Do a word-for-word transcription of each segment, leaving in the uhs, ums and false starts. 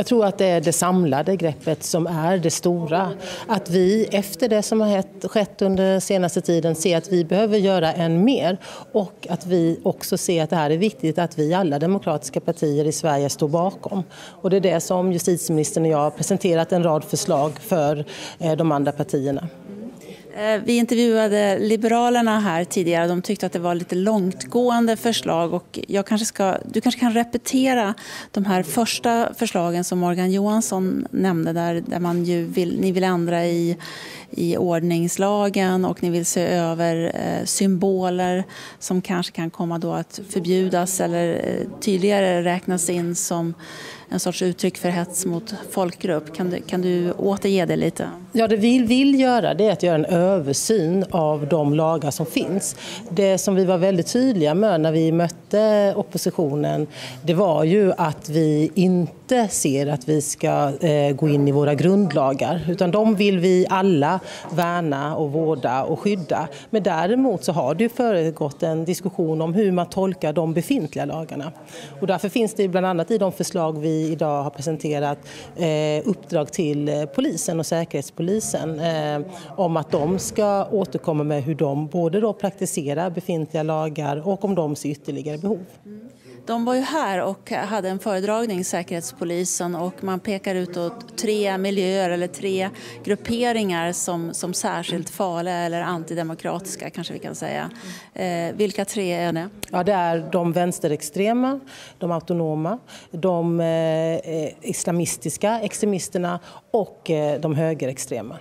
Jag tror att det är det samlade greppet som är det stora. Att vi efter det som har skett under senaste tiden ser att vi behöver göra än mer. Och att vi också ser att det här är viktigt att vi alla demokratiska partier i Sverige står bakom. Och det är det som justitieministern och jag har presenterat en rad förslag för de andra partierna. Vi intervjuade Liberalerna här tidigare. De tyckte att det var lite långtgående förslag och jag kanske ska, du kanske kan repetera de här första förslagen som Morgan Johansson nämnde där, där man ju vill, ni vill ändra i, i ordningslagen och ni vill se över eh, symboler som kanske kan komma då att förbjudas eller eh, tydligare räknas in som en sorts uttryck för hets mot folkgrupp. Kan du, kan du återge det lite? Ja, det vi vill göra det är att göra en översyn av de lagar som finns. Det som vi var väldigt tydliga med när vi mötte oppositionen, det var ju att vi inte ser att vi ska eh, gå in i våra grundlagar. Utan de vill vi alla värna och vårda och skydda. Men däremot så har det ju föregått en diskussion om hur man tolkar de befintliga lagarna. Och därför finns det bland annat i de förslag vi idag har presenterat eh, uppdrag till eh, polisen och säkerhetspolisen eh, om att de ska återkomma med hur de både då praktiserar befintliga lagar och om de ser ytterligare behov. De var ju här och hade en föredragning, Säkerhetspolisen, och man pekar ut åt tre miljöer eller tre grupperingar som, som särskilt farliga eller antidemokratiska kanske vi kan säga. Eh, vilka tre är det? Ja, det är de vänsterextrema, de autonoma, de eh, islamistiska extremisterna och eh, de högerextrema.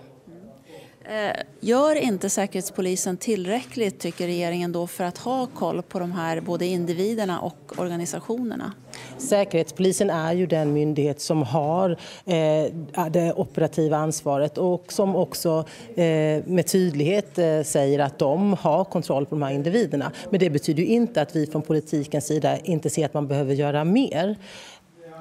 Gör inte Säkerhetspolisen tillräckligt, tycker regeringen, då för att ha koll på de här både individerna och organisationerna? Säkerhetspolisen är ju den myndighet som har eh, det operativa ansvaret och som också eh, med tydlighet eh, säger att de har kontroll på de här individerna. Men det betyder ju inte att vi från politikens sida inte ser att man behöver göra mer.